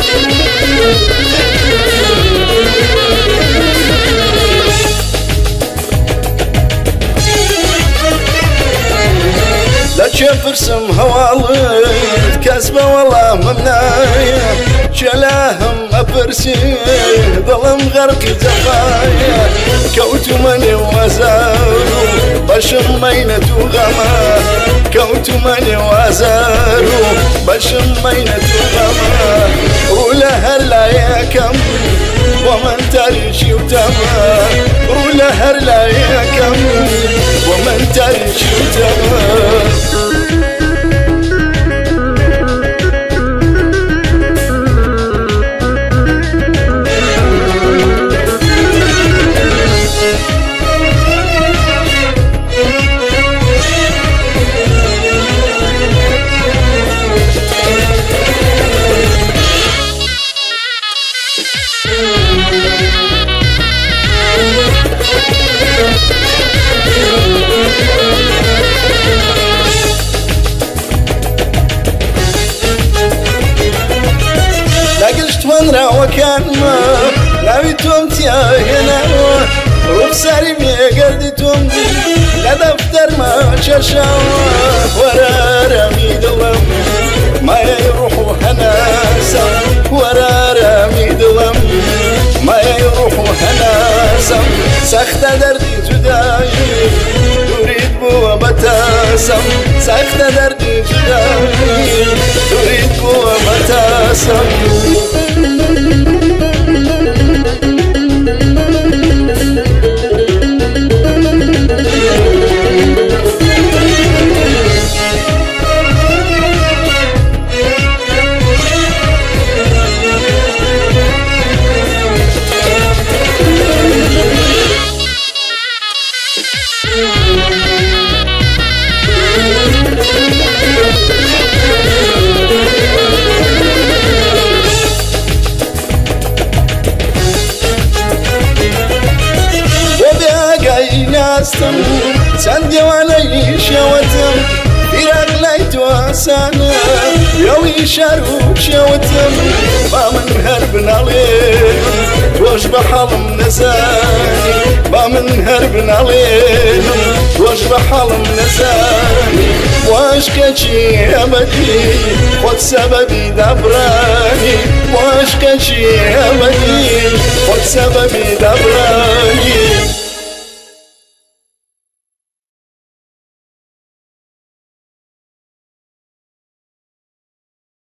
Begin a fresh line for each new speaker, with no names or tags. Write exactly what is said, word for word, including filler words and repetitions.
فرسم هوالد كسبه والله ممنايا شلاهم أبرسي ظلم غرقي زفايا كوت مني وزارو بشم مينة غما كوت مني وزارو بشم مينة غما ولا هلا يا كم ومن تريشي وتما ولا هلا يا كم ومن تريشي وتما من را وكان ما ناوي تومتي هنا وبصاري مي قردي تومتي لا دفتر ما شاشا ورا رامي دلم ما يروحوا هناسا ورا رامي دلم ما يروحوا هناسا سخت دردي جداي تريد بو بتاسم سخت دردي جداي تريد بو بتاسم ناستم سندي وعلي شوتم فراق ليت واسانا يوي شاروك شوتم ما من هرب عليك توش بحلم نساني ما من هرب عليك توش بحلم نساني واش كشي أبدي خد سببي دبراني واش كشي أبدي خد سببي دبراني